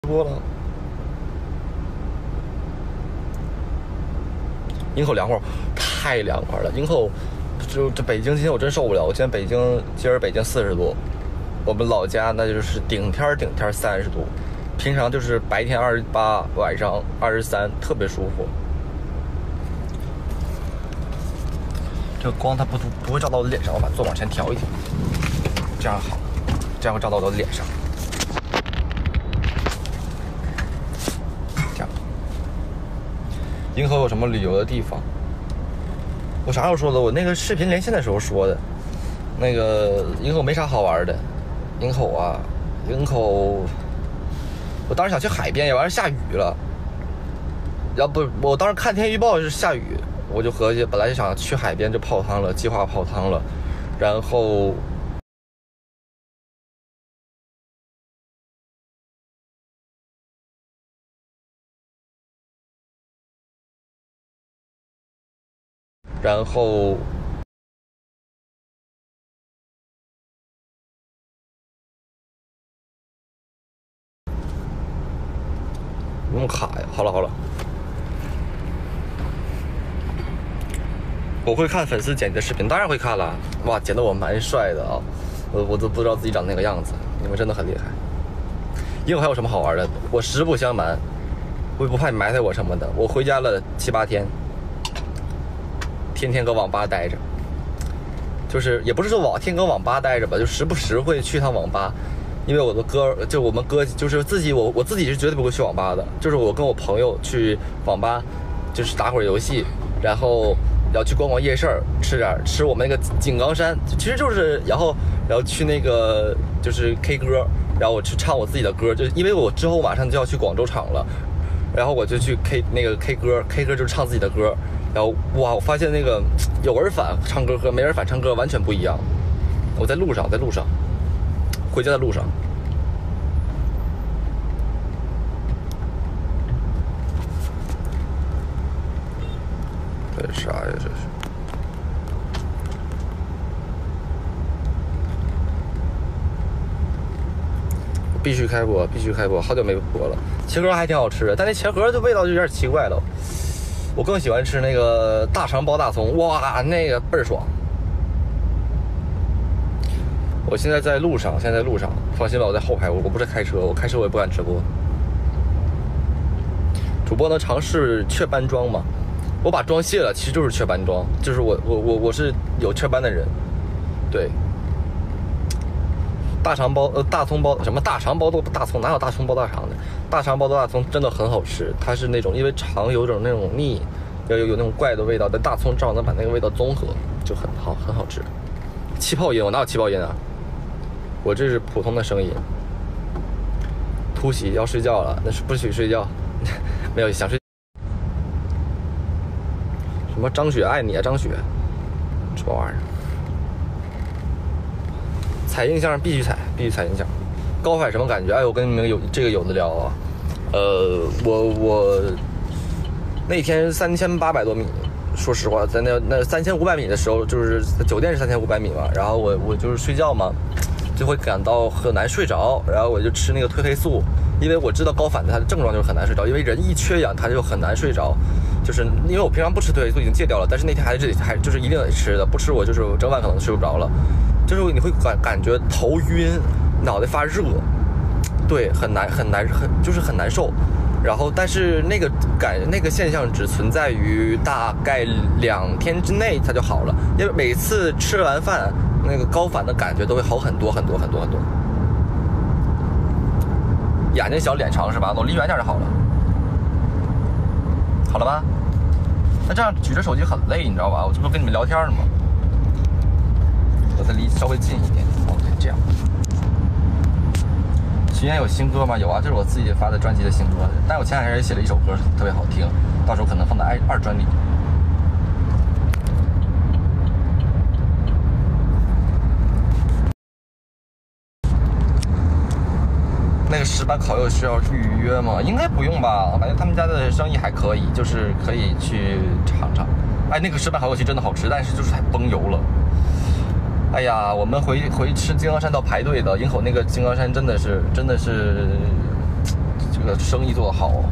播了。营口凉快，太凉快了。营口就这北京今天我真受不了，我今儿北京40度，我们老家那就是顶天30度，平常就是白天28，晚上23，特别舒服。这个光它不会照到我的脸上，我把座往前调一调，这样好，这样会照到我的脸上。这样。营口有什么旅游的地方？我啥时候说的？我那个视频连线的时候说的。那个营口没啥好玩的。营口，我当时想去海边，也完事下雨了。要不我当时看天气预报是下雨。我就合计，本来就想去海边就泡汤了，计划泡汤了，然后那么卡呀！好了，我会看粉丝剪辑的视频，当然会看了。哇，剪得我蛮帅的啊！我都不知道自己长那个样子，你们真的很厉害。营口还有什么好玩的？我实不相瞒，我也不怕你埋汰我什么的。我回家了7、8天，天天搁网吧待着，就是也不是说天搁网吧待着吧，就时不时会去趟网吧。因为我的哥，就我们哥，就是我自己是绝对不会去网吧的，就是我跟我朋友去网吧，就是打会儿游戏，然后要去逛夜市，吃我们那个井冈山，其实就是然后去那个就是 K 歌，然后我去唱我自己的歌，就是因为我之后马上就要去广州场了，然后我就去 K 歌就是唱自己的歌，然后哇，我发现那个有人反唱歌和没人反唱歌完全不一样。我在路上，回家的路上。这啥呀？这是必须开播，好久没播了。茄盒还挺好吃的，但那茄盒的味道就有点奇怪了。我更喜欢吃那个大肠包大葱，哇，那个倍儿爽。我现在在路上，放心吧，我在后排，我不是开车，我开车我也不敢直播。主播能尝试雀斑妆吗？我把妆卸了，其实就是雀斑妆，就是我是有雀斑的人，对。大肠包大葱包什么大肠包大葱，哪有大葱包大肠的？大肠包大葱真的很好吃，它是那种因为肠有种那种腻，有那种怪的味道，但大葱正好能把那个味道综合，就很好吃。气泡音，我哪有气泡音啊？我这是普通的声音。突袭要睡觉了，那是不许睡觉，没有想睡。什么张雪爱你啊，张雪，什么玩意儿？踩印象必须踩印象。高反什么感觉？哎，我跟你们有的聊啊。我那天3800多米，说实话，在那3500米的时候，就是酒店是3500米嘛，然后我就是睡觉嘛，就会感到很难睡着，然后我就吃那个褪黑素，因为我知道高反的它的症状就是很难睡着，因为人一缺氧，它就很难睡着。就是因为我平常不吃褪黑素，已经戒掉了，但是那天还就是一定得吃的，不吃我就是整晚可能睡不着了。就是你会感觉头晕，脑袋发热，对，很难受。然后，但是那个现象只存在于大概2天之内，它就好了。因为每次吃完饭，那个高反的感觉都会好很多。眼睛小，脸长是吧？我离远点就好了。好了吧？那这样举着手机很累，你知道吧？我这不跟你们聊天呢吗？我再离稍微近一点。OK， 这样。徐岩有新歌吗？有啊，这是我自己发的专辑的新歌。但我前两天也写了一首歌，特别好听，到时候可能放在2专里。那个石板烤肉需要预约吗？应该不用吧，我感觉他们家的生意还可以，就是可以去尝尝。哎，那个石板烤肉其实真的好吃，但是就是太崩油了。哎呀，我们回吃金刚山到排队的，营口那个金刚山真的是这个生意做得好哦。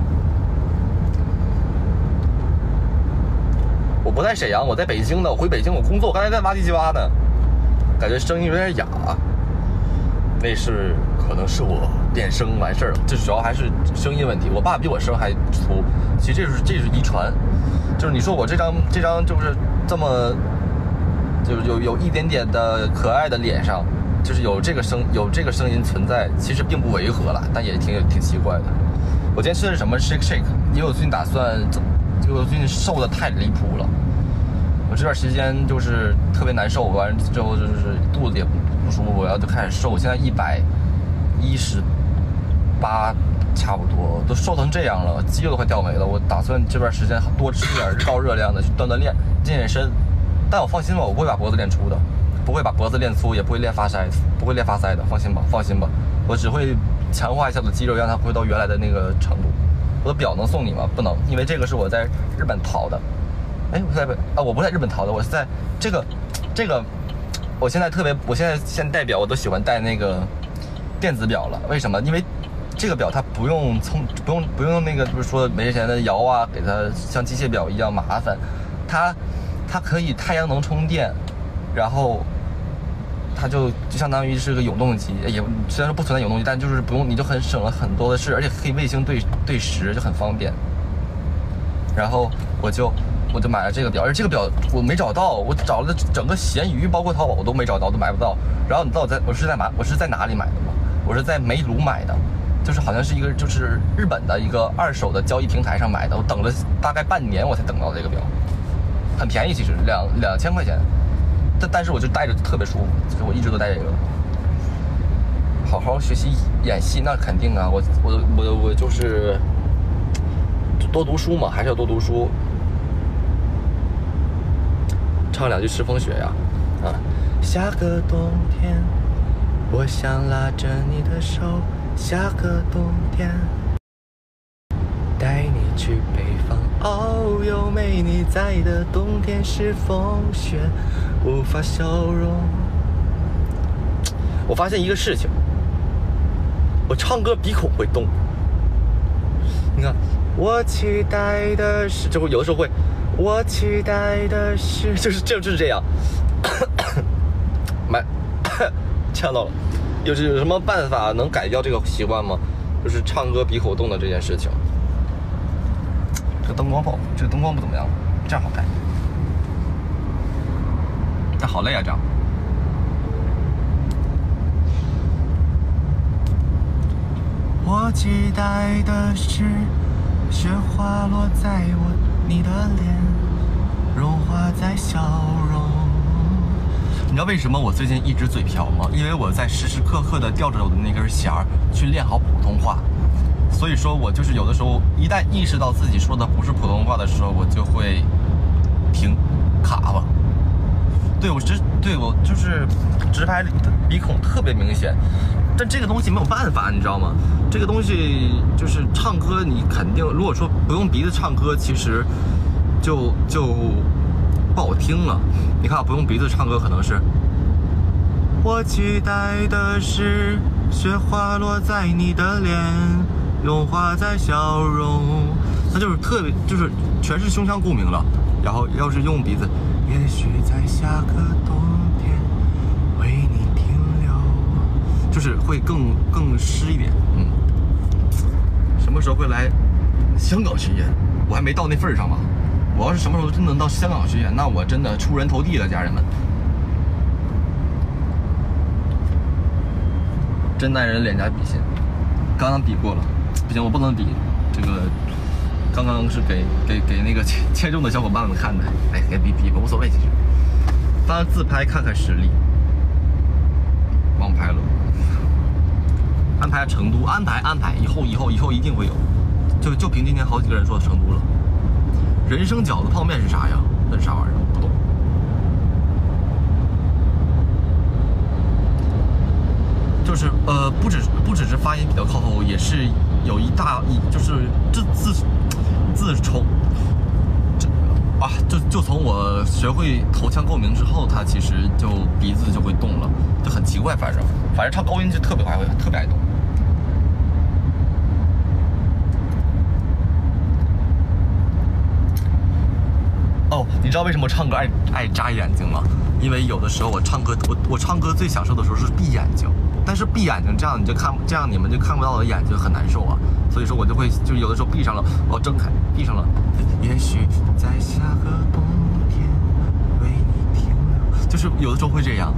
我不在沈阳，我在北京呢。我回北京我工作，我刚才在挖唧唧挖呢，感觉声音有点哑。那是可能是我变声完事儿了，这主要还是声音问题。我爸比我声还粗，其实这是遗传。就是你说我这张就是这么，就是有一点点的可爱的脸上，就是有这个声音存在，其实并不违和了，但也挺奇怪的。我今天吃的是什么 shake， 因为我最近打算，就我最近瘦的太离谱了。我这段时间就是特别难受，完之后就是肚子也不舒服，然后就开始瘦。现在118差不多，都瘦成这样了，肌肉都快掉没了。我打算这段时间多吃点高热量的，去锻炼、健身。但我放心吧，我不会把脖子练粗的，不会把脖子练粗，也不会练发腮，的，放心吧，我只会强化一下我的肌肉，让它回到原来的那个程度。我的表能送你吗？不能，因为这个是我在日本淘的。哎，我不在日本淘的，我是在这个，我现在戴表我都喜欢戴那个电子表了。为什么？因为这个表它不用那个，就是说没钱的摇啊，给它像机械表一样麻烦。它可以太阳能充电，然后它就相当于是个永动机，也虽然说不存在永动机，但就是不用，你就很省了很多的事，而且可以卫星对时，就很方便。然后我就买了这个表，而这个表我没找到，我找了整个闲鱼，包括淘宝我都没找到，都买不到。然后你知道我是在哪里买的吗？我是在梅鲁买的，就是好像是一个就是日本的一个二手的交易平台上买的。我等了大概半年我才等到这个表，很便宜，其实2000块钱，但是我就戴着特别舒服，所以我一直都戴这个。好好学习演戏那肯定啊，我就是多读书嘛，还是要多读书。唱两句《赤峰雪》呀，下个冬天，我想拉着你的手，下个冬天，带你去北方。哦，有没你在的冬天是风雪，无法消融。我发现一个事情，我唱歌鼻孔会动。你看，我期待的是，这会有的时候会。我期待的是，就是这样，呛到了。有什么办法能改掉这个习惯吗？就是唱歌鼻口动的这件事情。这个灯光不怎么样，这样好看。但好累啊，这样。我期待的是雪花落在你的脸，融化在笑容。你知道为什么我最近一直嘴瓢吗？因为我在时时刻刻的吊着我的那根弦儿去练好普通话，所以说我就是有的时候一旦意识到自己说的不是普通话的时候，我就会卡了。对我就是直拍里的鼻孔特别明显，但这个东西没有办法，你知道吗？这个东西就是唱歌，你肯定如果说不用鼻子唱歌，其实就不好听了。你看，不用鼻子唱歌，可能是我期待的是雪花落在你的脸，融化在笑容，它就是特别就是全是胸腔共鸣了。然后要是用鼻子，也许在下个冬天为你停留，就是会更湿一点。什么时候会来香港巡演？我还没到那份上嘛。我要是什么时候真能到香港巡演，那我真的出人头地了，家人们。真男人脸颊比心，刚刚比过了，不行，我不能比这个。刚刚是给那个切中的小伙伴们看的，哎，给比吧，无所谓，其实。当然自拍看看实力，忘拍了。安排成都，安排，以后一定会有。就凭今天好几个人说成都了。人参饺子泡面是啥呀？那是啥玩意儿？不懂。就是不只是发音比较靠后，也是有就是自从就从我学会头腔共鸣之后，它其实就鼻子就会动了，就很奇怪。反正唱高音就特别爱动。 你知道为什么我唱歌爱眨眼睛吗？因为有的时候我唱歌，我唱歌最享受的时候是闭眼睛，但是闭眼睛这样你们就看不到我的眼睛，很难受啊。所以说我就会就有的时候闭上了，我睁开闭上了，也许在下个冬天为你停留，就是有的时候会这样。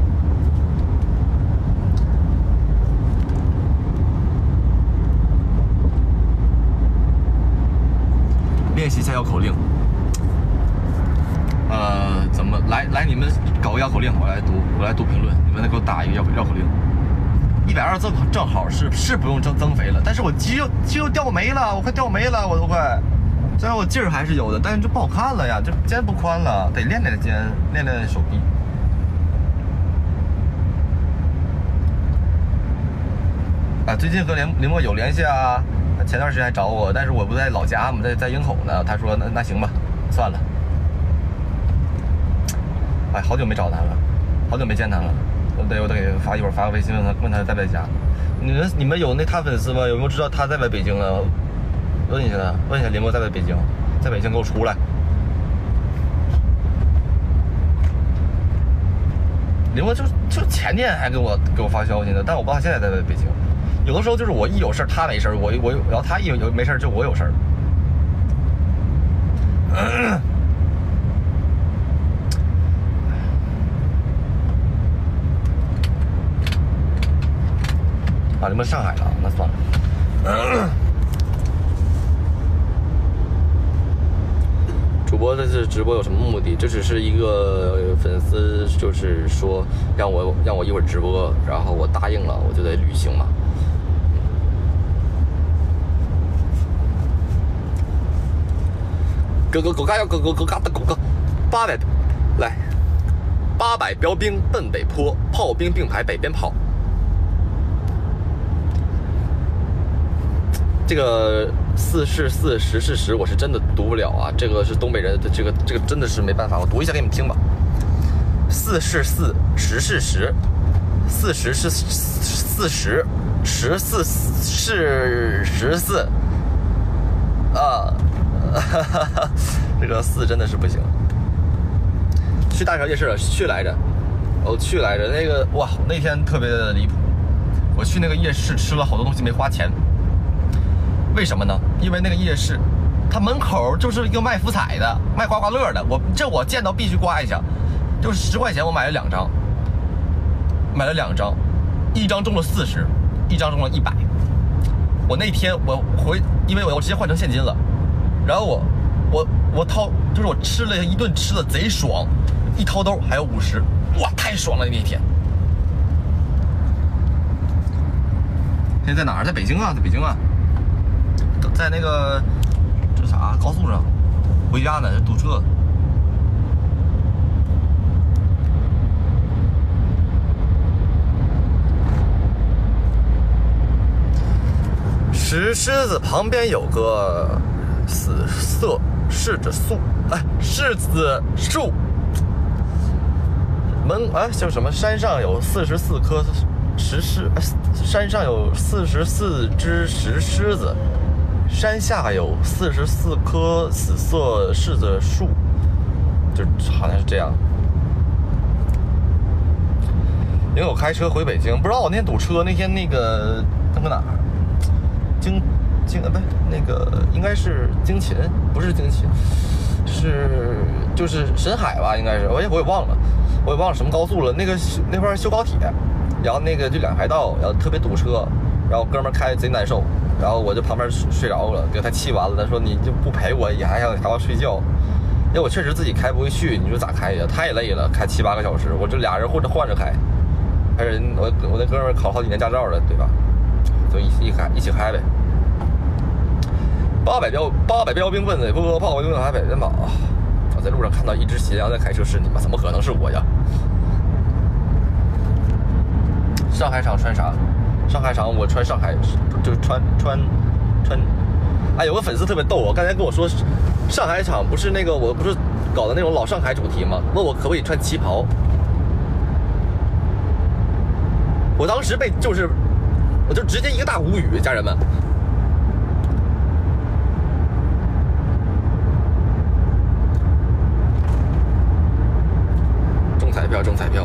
练习一下绕口令。怎么来？你们搞个绕口令，我来读评论，你们再给我打一个绕口令。120字正好是不用增肥了，但是我肌肉掉没了，我快掉没了，我都快。虽然我劲儿还是有的，但是就不好看了呀，这肩不宽了，得练练肩，练练手臂。最近和林墨有联系啊，前段时间还找我，但是我不在老家嘛，在营口呢。他说那行吧，算了。好久没找他了，好久没见他了。我得给一会儿发个微信问他在不在家。你们有他粉丝吗？有没有知道他在不在北京呢？问一下林墨在不在北京？在北京给我出来。林墨就前天还给我发消息呢，但我不知道他现在在不在北京。有的时候就是我一有事他没事，然后他一有没事就我有事。你们上海了，那算了。主播这次直播有什么目的？这只是一个粉丝，就是说让我一会儿直播，然后我答应了，我就得履行嘛。狗嘎要狗嘎的狗800来，800标兵奔北坡，炮兵并排北边跑。这个4是4，10是10，我是真的读不了啊！这个是东北人的，这个真的是没办法，我读一下给你们听吧。4是4，10是10，40是40，14是14啊！这个4真的是不行。去大桥夜市了，去来着，那个哇，那天特别的离谱。我去那个夜市吃了好多东西没花钱。为什么呢？因为那个夜市，它门口就是一个卖福彩的，卖刮刮乐的。我见到必须刮一下，就是10块钱我买了2张，一张中了40，一张中了100。我那天因为我直接换成现金了，然后我掏，就是我吃了一顿，吃的贼爽，一掏兜还有50，哇，太爽了那天。现在在哪儿？在北京啊，在那个这啥高速上回家呢，这堵车。石狮子旁边有个柿子树，叫什么？山上有44颗山上有44只石狮子。山下有44棵紫色柿子树，就好像是这样。因为我开车回北京，不知道我那天堵车，那天那个哪儿？不是那个，应该是京秦，不是京秦，就是沈海吧，应该是，我也忘了什么高速了。那块修高铁，然后那个就2排道，然后特别堵车，然后哥们开贼难受。然后我就旁边睡着了，给他气完了。他说你就不陪我，也还要睡觉。因为我确实自己开不回去，你说咋开呀？太累了，开7、8个小时。我这俩人或者换着开，还是我那哥们考好几年驾照了，对吧？就一起开呗。800标兵奔北坡，炮兵奔海北边跑。我在路上看到一只斜阳在开车，是你吗？怎么可能是我呀？上海场穿啥？上海场我穿上海就穿，有个粉丝特别逗，我刚才跟我说，上海场不是那个我不是搞的那种老上海主题吗？问我可不可以穿旗袍。我当时我就直接一个大无语，家人们。 彩票。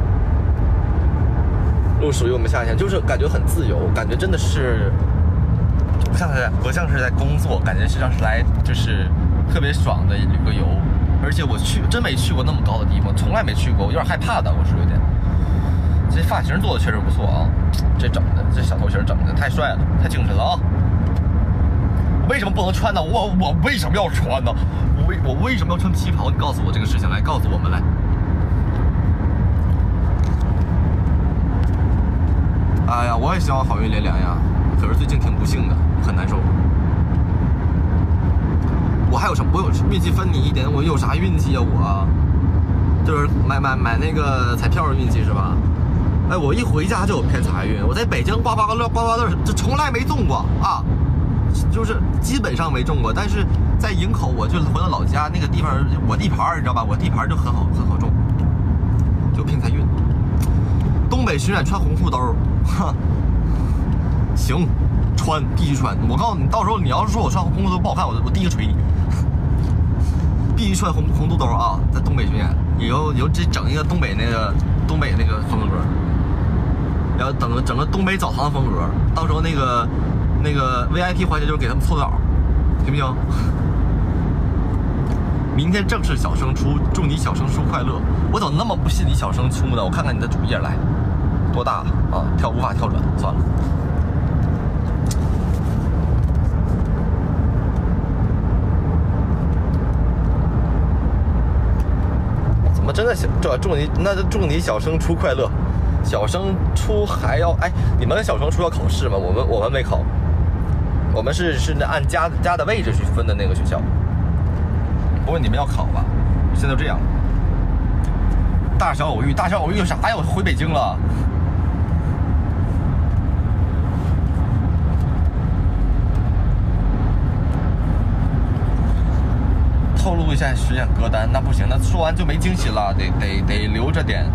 路属于我们夏天，就是感觉很自由，感觉真的是不像是在工作，感觉实际上是来就是特别爽的旅个游。而且我真没去过那么高的地方，从来没去过，我有点害怕的，我是有点。这发型做的确实不错啊，这小头型整的太帅了，太精神了啊！为什么不能穿呢？我为什么要穿呢？我为什么要穿旗袍？你告诉我这个事情来，告诉我们来。哎呀，我也希望好运连连呀，可是最近挺不幸的，很难受。我还有什么？我有运气分你一点，我有啥运气啊？我就是买那个彩票的运气是吧？哎，我一回家就有偏财运，我在北京刮刮乐，这从来没中过啊，就是基本上没中过。但是在营口，我就回到老家那个地方，我地盘你知道吧？我地盘就很好中，就偏财运。东北巡演穿红裤兜，哼，行，必须穿。我告诉你，到时候你要是说我穿红裤兜不好看，我第一个锤你。必须穿红肚兜啊，在东北巡演，以后这整一个东北那个风格，然后整个东北澡堂风格，到时候那个 VIP 环节就是给他们搓澡，行不行？明天正式小升初，祝你小升初快乐。我怎么那么不信你小升初呢？我看看你的主页来，多大啊？无法跳转，算了。怎么真的祝你小升初快乐？小升初还要你们小升初要考试吗？我们没考，我们是按家的位置去分的那个学校。不过你们要考吧？现在就这样。大小偶遇有啥呀？我回北京了。透露一下巡演歌单，那不行，那说完就没惊喜了，得留着点。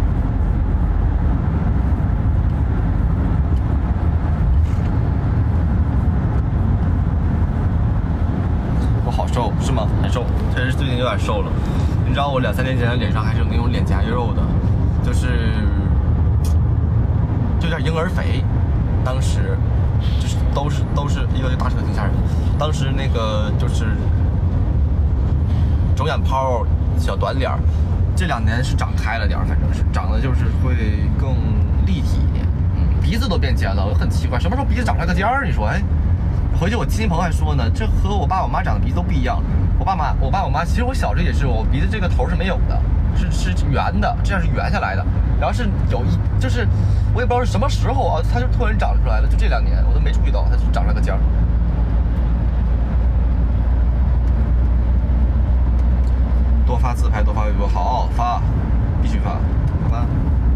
我好瘦是吗？很瘦，确实最近有点瘦了。你知道我2-3年前脸上还是有那种脸颊肉的，就是就有点婴儿肥。当时就是都是一个大车挺吓人。当时那个就是肿眼泡、小短脸，这2年是长开了点，反正是长得就是会更立体一点。鼻子都变尖了，我很奇怪，什么时候鼻子长了个尖儿？你说，回去我亲戚朋友还说呢，这和我爸我妈长的鼻子都不一样。我爸我妈，其实我小时候也是，我鼻子这个头是没有的，是圆的，这样是圆下来的。然后是就是我也不知道是什么时候啊，它就突然长出来了，就这2年我都没注意到，它就长了个尖儿。多发自拍，多发微博，好发，必须发，好吧。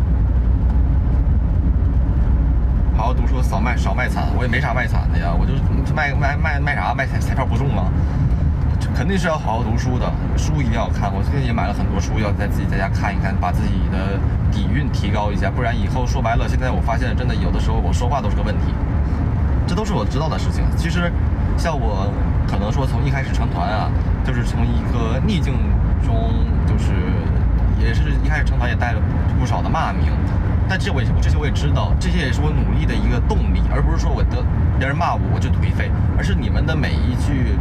好好读书，少卖惨，我也没啥卖惨的呀，我就卖啥卖彩票不中吗？肯定是要好好读书的，书一定要看。我最近也买了很多书，要自己在家看一看，把自己的底蕴提高一下，不然以后说白了，现在我发现真的有的时候我说话都是个问题，这都是我知道的事情。其实像我可能说从一开始成团啊，就是从一个逆境中，就是也是一开始成团也带了不少的骂名，但这些我也知道，这些也是我努力的一个动力，而不是说别人骂我就颓废，而是你们的每一句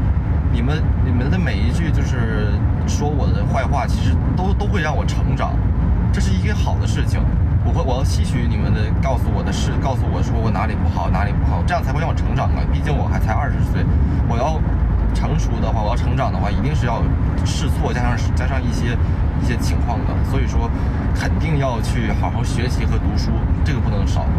就是说我的坏话，其实都会让我成长，这是一个好的事情。我要吸取你们的告诉我说我哪里不好，这样才会让我成长嘛。毕竟我还才20岁，我要成熟的话，我要成长的话，一定是要试错加上一些情况的。所以说，肯定要去好好学习和读书，这个不能少。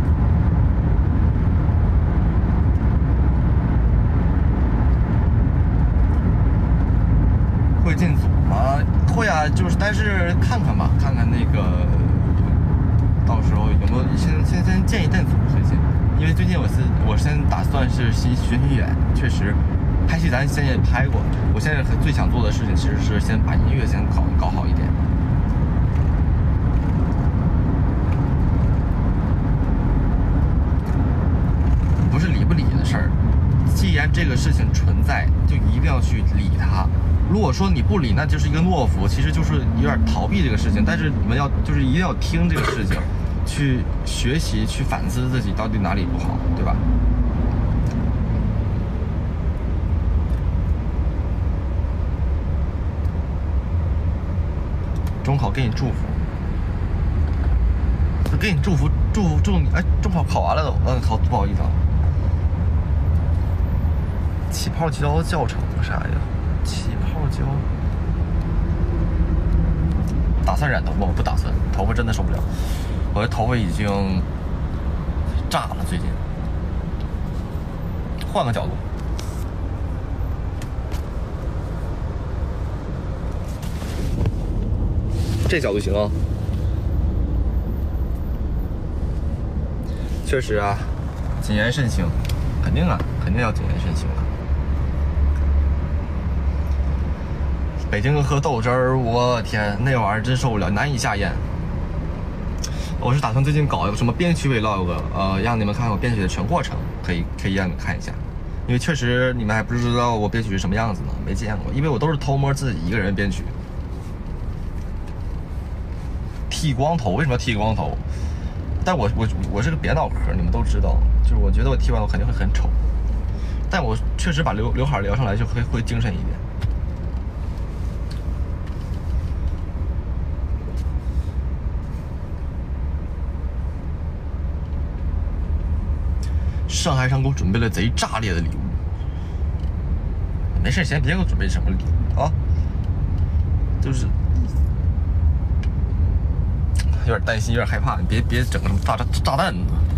会进组吗？会啊，但是看看吧，看看那个。到时候有没有先建议进组最近，因为最近我先打算是巡演，确实拍戏咱先也拍过，我现在最想做的事情其实是先把音乐先搞好一点。不是理不理的事儿，既然这个事情存在，就一定要去理它。如果说你不理，那就是一个懦夫，其实就是有点逃避这个事情。但是你们要就是一定要听这个事情，去学习，去反思自己到底哪里不好，对吧？中考给你祝福，给你祝福你，哎，中考考完了都，好不好意思啊。起泡胶教程啥呀？起泡胶，打算染头发？我不打算，头发真的受不了，我的头发已经炸了，最近。换个角度，这角度行啊。确实啊，谨言慎行，肯定啊，肯定要谨言慎行啊。北京喝豆汁儿，我天，那玩意儿真受不了，难以下咽。我是打算最近搞一个什么编曲 vlog，让你们看看我编曲的全过程，可以让你们看一下。因为确实你们还不知道我编曲是什么样子呢，没见过，因为我都是偷摸自己一个人编曲。剃光头，为什么要剃光头？但我是个扁脑壳，你们都知道，就是我觉得我剃完头肯定会很丑，但我确实把刘海撩上来就会精神一点。上海上给我准备了贼炸裂的礼物，没事，先别给我准备什么礼物啊，就是有点担心，有点害怕，你别整个什么炸弹子。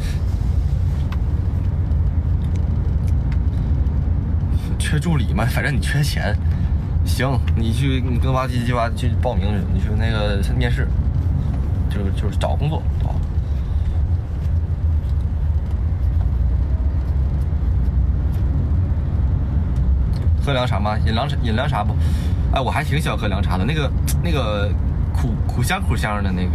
缺助理嘛，反正你缺钱，行，你跟哇唧唧哇去报名去，你去那个面试，就是找工作啊。喝凉茶吗？饮凉茶不？哎，我还挺喜欢喝凉茶的，那个苦香的那个。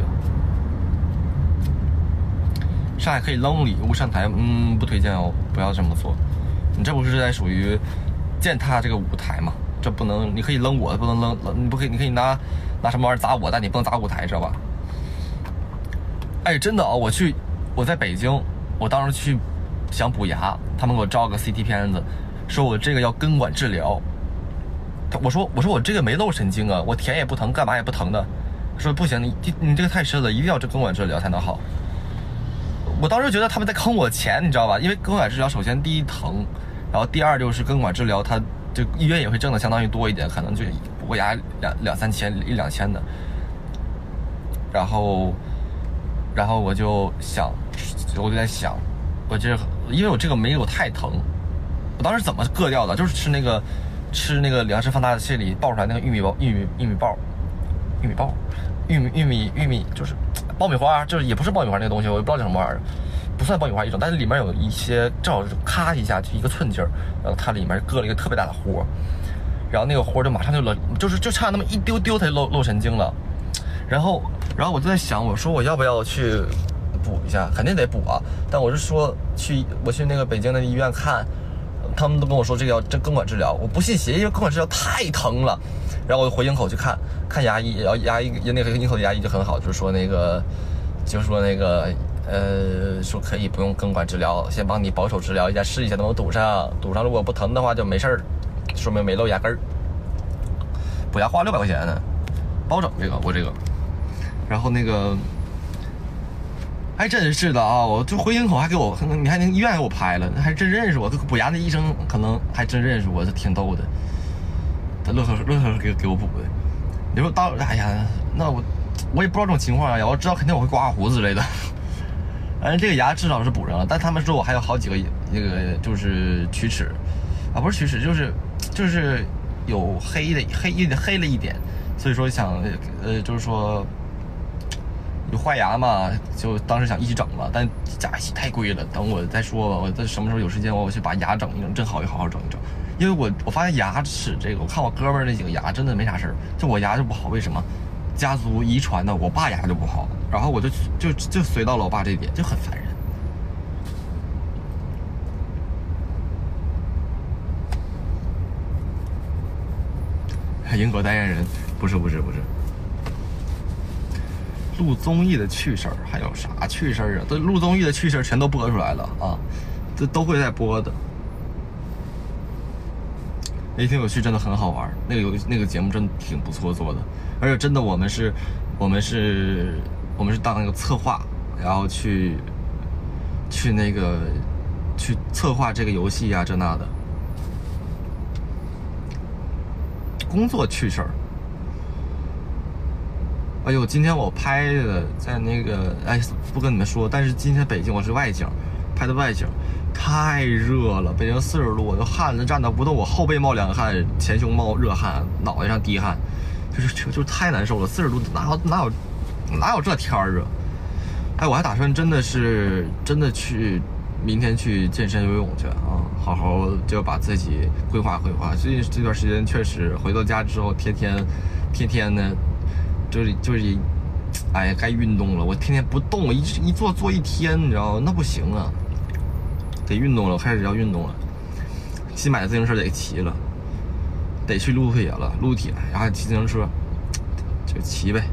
上海可以扔礼物上台，不推荐哦，不要这么做。你这不是在属于践踏这个舞台吗？这不能，你可以扔我，不能扔，你可以拿什么玩意儿砸我，但你不能砸舞台，知道吧？哎，真的啊，我在北京，我当时去想补牙，他们给我照个 CT 片子，说我这个要根管治疗。我说我这个没漏神经啊，我舔也不疼，干嘛也不疼的。说不行，你这个太深了，一定要这根管治疗才能好。我当时觉得他们在坑我钱，你知道吧？因为根管治疗首先第一疼，然后第二就是根管治疗，它就医院也会挣的相当于多一点，可能就补个牙两三千1-2千的。然后我就在想，因为我这个没有太疼，我当时怎么割掉的？就是吃那个粮食放大器里爆出来那个玉米就是爆米花，就是也不是爆米花那个东西，我也不知道叫什么玩意儿，不算爆米花一种，但是里面有一些正好就咔一下就一个寸劲儿，然后它里面搁了一个特别大的豁，然后那个豁就马上就差那么一丢丢它就漏神经了，然后我就在想，我说我要不要去补一下？肯定得补啊，但我是说我去那个北京的医院看，他们都跟我说这个要根管治疗，我不信邪，因为根管治疗太疼了。然后我回营口去看牙医，然后牙医那个营口的牙医就很好，就是说那个说可以不用根管治疗，先帮你保守治疗一下，试一下能不能堵上，如果不疼的话就没事儿，说明没漏牙根儿。补牙花600块钱呢，包整我这个，然后那个。还真是的啊！我就回营口还给我，你看那医院给我拍了，还真认识我。补牙的医生可能还真认识我，这挺逗的。他乐呵给我补的。你说哎呀，那我也不知道这种情况啊，要知道肯定我会刮胡子之类的。反正这个牙至少是补上了，但他们说我还有好几个那个就是龋齿，啊不是龋齿，就是有黑了一点，所以说想就是说。有坏牙嘛，就当时想一起整嘛，但假戏太贵了，等我再说吧。我在什么时候有时间，我去把牙整一整，正好也好好整一整。因为我发现牙齿这个，我看我哥们儿那几个牙真的没啥事儿，就我牙就不好，为什么？家族遗传的，我爸牙就不好，然后我就随到了我爸这一点，就很烦人。 英国代言人，不是。录综艺的趣事儿还有啥趣事儿啊？这录综艺的趣事儿全都播出来了啊，这都会在播的。那挺有趣，真的很好玩。那个节目真的挺不错做的，而且真的我们是当那个策划，然后去策划这个游戏啊，这那的。工作趣事儿。哎呦，今天我拍的在那个，不跟你们说，但是今天北京我是外景，拍的外景，太热了，北京40度，我就汗都站着不动，我后背冒凉汗，前胸冒热汗，脑袋上滴汗，就是太难受了，40度哪有这天儿啊？哎，我还打算真的去明天去健身游泳去啊，好好就把自己规划规划。最近这段时间确实回到家之后，天天呢。就是，哎，该运动了。我天天不动，一坐一天，你知道吗？那不行啊，得运动了，我开始要运动了。新买的自行车得骑了，得去撸铁了，然后骑自行车，就骑呗。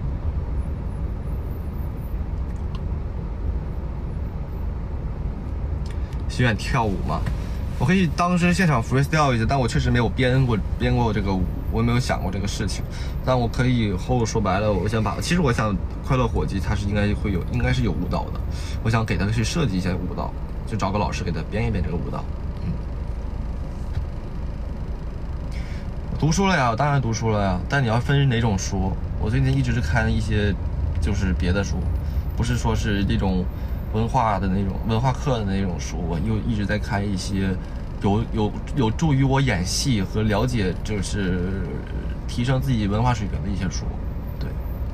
学点跳舞嘛，我可以当时现场 freestyle 一下，但我确实没有编过这个舞，我没有想过这个事情。但我可以以后说白了，其实我想快乐伙计它是应该是有舞蹈的，我想给他去设计一下舞蹈，就找个老师给他编一编这个舞蹈。读书了呀，当然读书了呀，但你要分哪种书。我最近一直是看一些就是别的书，不是说是那种文化课的那种书，我又一直在看一些有助于我演戏和了解，就是提升自己文化水平的一些书。对，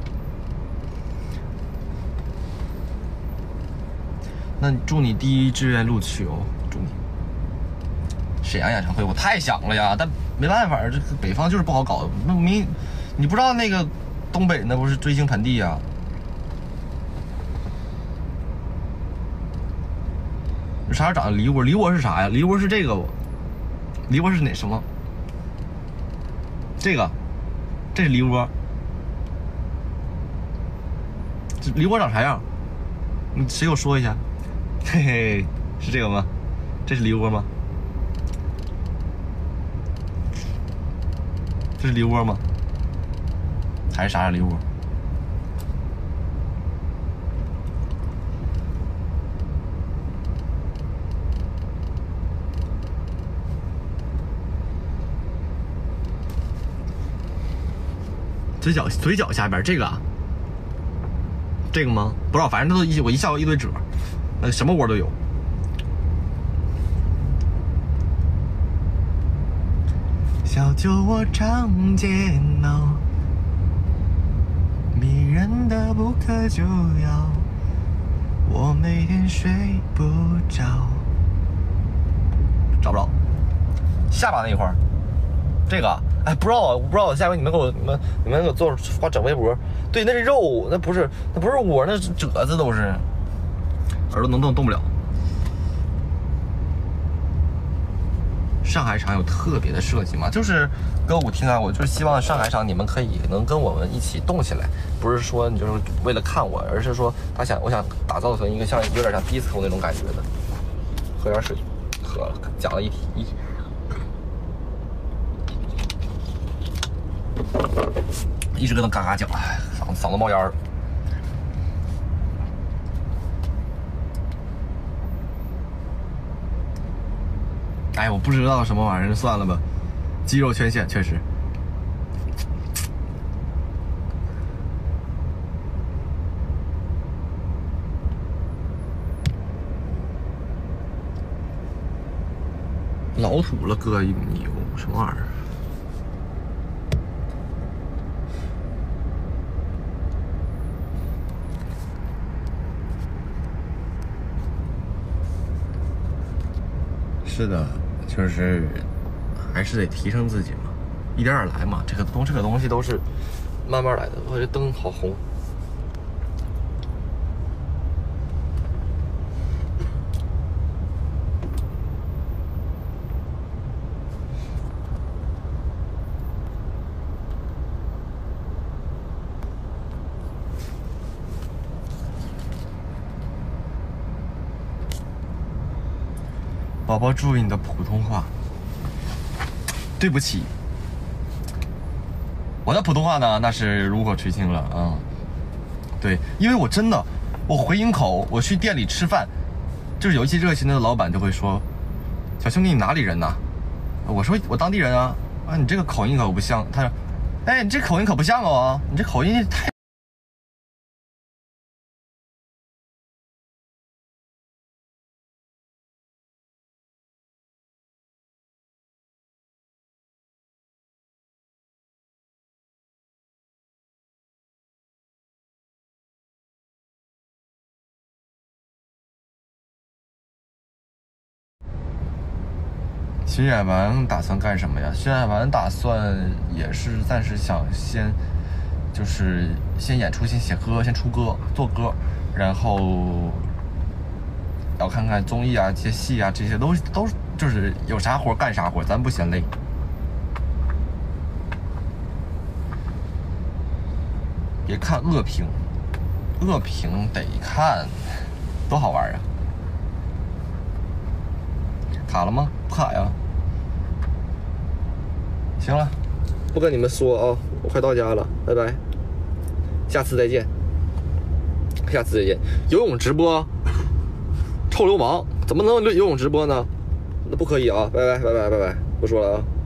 那祝你第1志愿录取哦，祝你。沈阳演唱会我太想了呀，但没办法，这个北方就是不好搞。你不知道那个东北那不是追星盆地呀？啥时长的梨窝？梨窝是啥呀？梨窝是这个，梨窝是哪什么？这是梨窝。这梨窝长啥样？谁给我说一下？嘿嘿，是这个吗？这是梨窝吗？这是梨窝吗？还是啥梨窝？嘴角下边这个吗？不知道，反正我一下一堆褶，什么窝都有。小酒窝长睫毛，迷人的不可救药，我每天睡不着。找不着，下巴那一块儿，这个。哎，不知道，下回你们给我发整微博。对，那是肉，那不是窝，那是褶子，都是。耳朵能动不了。上海场有特别的设计吗？就是歌舞厅啊，我就是希望上海场你们能跟我们一起动起来，不是说你就是为了看我，而是说我想打造成一个有点像 disco 那种感觉的。喝点水，喝了，讲了一直跟他嘎嘎叫，嗓子冒烟儿。哎，我不知道什么玩意儿，算了吧。肌肉缺陷确实。老土了，哥一米5，什么玩意儿？是的，就是还是得提升自己嘛，一点点来嘛。这个东西都是慢慢来的。我这灯好红。 宝宝注意你的普通话。对不起，我的普通话呢，那是炉火纯青了啊。对，因为我真的，我回营口，我去店里吃饭，就是有一些热心的老板就会说：“小兄弟，你哪里人呐？”我说：“我当地人啊。”啊，你这个口音可不像。他说：“哎，你这口音可不像哦，你这口音太……”巡演完打算干什么呀？巡演完打算也是暂时想先演出，先写歌，先出歌，做歌，然后要看看综艺啊、接戏啊，这些都就是有啥活干啥活，咱不嫌累。别看恶评，恶评得看，多好玩啊！卡了吗？不卡呀。行了，不跟你们说啊，我快到家了，拜拜，下次再见，下次再见。游泳直播，臭流氓，怎么能游泳直播呢？那不可以啊！拜拜，拜拜，拜拜，不说了啊。